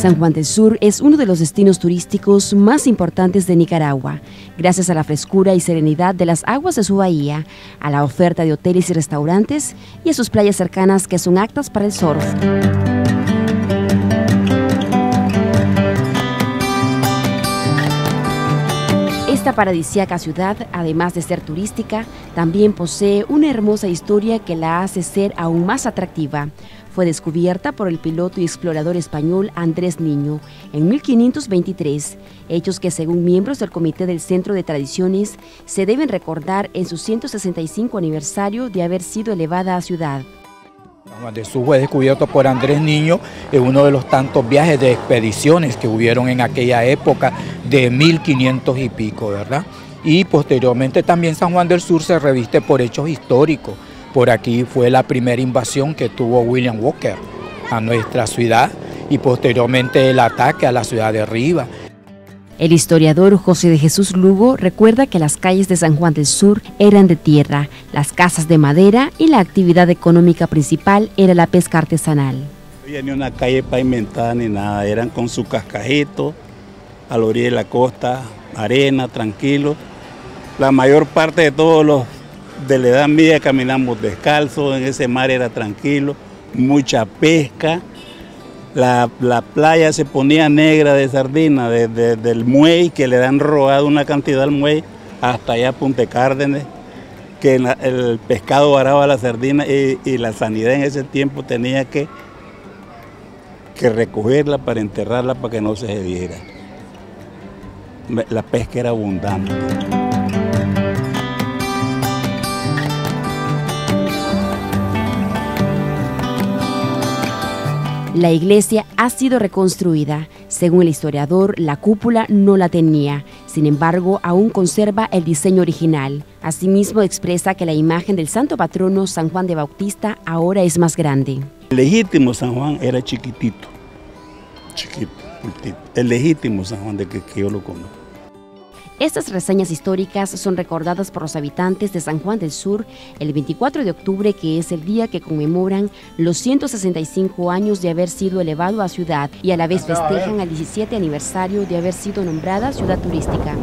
San Juan del Sur es uno de los destinos turísticos más importantes de Nicaragua, gracias a la frescura y serenidad de las aguas de su bahía, a la oferta de hoteles y restaurantes y a sus playas cercanas que son aptas para el surf. Esta paradisíaca ciudad, además de ser turística, también posee una hermosa historia que la hace ser aún más atractiva. Fue descubierta por el piloto y explorador español Andrés Niño en 1523, hechos que según miembros del Comité del Centro de Tradiciones se deben recordar en su 165 aniversario de haber sido elevada a ciudad. San Juan del Sur fue descubierto por Andrés Niño en uno de los tantos viajes de expediciones que hubieron en aquella época de 1500 y pico, ¿verdad? Y posteriormente también San Juan del Sur se reviste por hechos históricos. Por aquí fue la primera invasión que tuvo William Walker a nuestra ciudad y posteriormente el ataque a la ciudad de Riva. El historiador José de Jesús Lugo recuerda que las calles de San Juan del Sur eran de tierra, las casas de madera y la actividad económica principal era la pesca artesanal. No había ni una calle pavimentada ni nada, eran con su cascajito, a la orilla de la costa, arena, tranquilo. La mayor parte de todos los de la edad media caminamos descalzos, en ese mar era tranquilo, mucha pesca. La playa se ponía negra de sardina, del muelle, que le dan robado una cantidad al muelle, hasta allá a Punta Cárdenas, que el pescado varaba la sardina y la sanidad en ese tiempo tenía que recogerla para enterrarla para que no se viera. La pesca era abundante. La iglesia ha sido reconstruida. Según el historiador, la cúpula no la tenía. Sin embargo, aún conserva el diseño original. Asimismo, expresa que la imagen del santo patrono San Juan de Bautista ahora es más grande. El legítimo San Juan era chiquitito. El legítimo San Juan de que yo lo conozco. Estas reseñas históricas son recordadas por los habitantes de San Juan del Sur el 24 de octubre, que es el día que conmemoran los 165 años de haber sido elevado a ciudad y a la vez festejan el 17 aniversario de haber sido nombrada ciudad turística.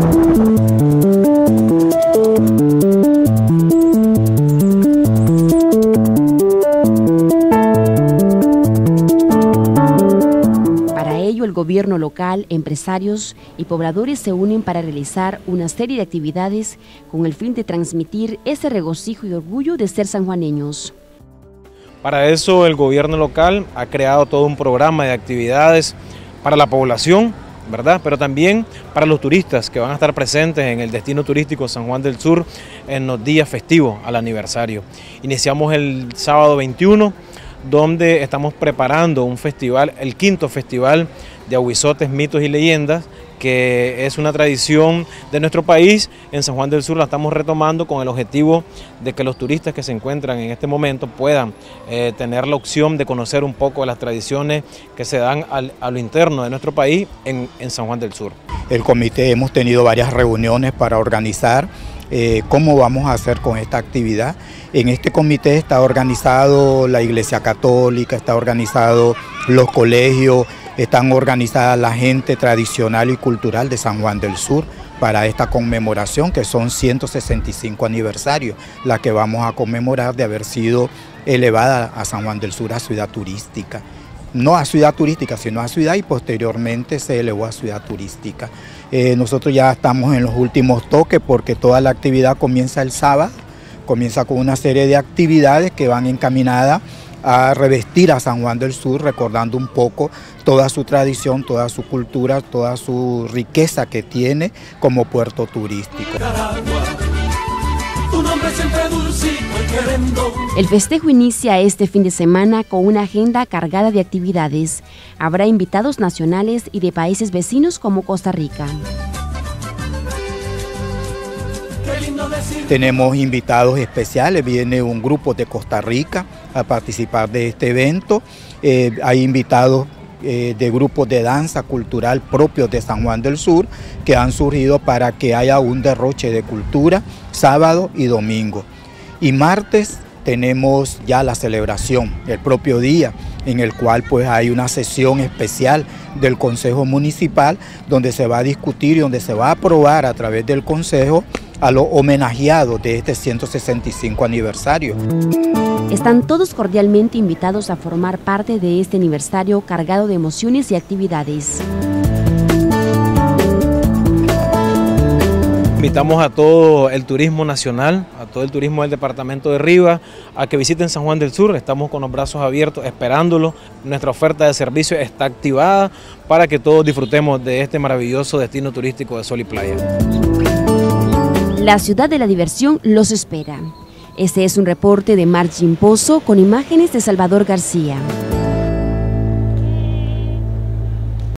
El gobierno local, empresarios y pobladores se unen para realizar una serie de actividades con el fin de transmitir ese regocijo y orgullo de ser sanjuaneños. Para eso el gobierno local ha creado todo un programa de actividades para la población, ¿verdad? Pero también para los turistas que van a estar presentes en el destino turístico San Juan del Sur en los días festivos al aniversario. Iniciamos el sábado 21, donde estamos preparando un festival, el quinto festival de ahuizotes, mitos y leyendas, que es una tradición de nuestro país. En San Juan del Sur la estamos retomando con el objetivo de que los turistas que se encuentran en este momento puedan tener la opción de conocer un poco de las tradiciones que se dan a lo interno de nuestro país en San Juan del Sur. El comité hemos tenido varias reuniones para organizar cómo vamos a hacer con esta actividad. En este comité está organizado la Iglesia Católica, está organizado los colegios, están organizadas la gente tradicional y cultural de San Juan del Sur para esta conmemoración, que son 165 aniversarios, la que vamos a conmemorar de haber sido elevada a San Juan del Sur a ciudad turística. No a ciudad turística, sino a ciudad, y posteriormente se elevó a ciudad turística. Nosotros ya estamos en los últimos toques porque toda la actividad comienza el sábado, comienza con una serie de actividades que van encaminadas a revestir a San Juan del Sur, recordando un poco toda su tradición, toda su cultura, toda su riqueza que tiene como puerto turístico. El festejo inicia este fin de semana con una agenda cargada de actividades. Habrá invitados nacionales y de países vecinos como Costa Rica. Tenemos invitados especiales, viene un grupo de Costa Rica a participar de este evento. Hay invitados de grupos de danza cultural propios de San Juan del Sur que han surgido para que haya un derroche de cultura sábado y domingo. Y martes tenemos ya la celebración, el propio día, en el cual pues hay una sesión especial del Consejo Municipal donde se va a discutir y donde se va a aprobar a través del Consejo a los homenajeados de este 165 aniversario. Están todos cordialmente invitados a formar parte de este aniversario cargado de emociones y actividades. Invitamos a todo el turismo nacional, a todo el turismo del departamento de Riva, a que visiten San Juan del Sur. Estamos con los brazos abiertos esperándolo. Nuestra oferta de servicio está activada para que todos disfrutemos de este maravilloso destino turístico de sol y playa. La ciudad de la diversión los espera. Este es un reporte de Margin Pozo con imágenes de Salvador García.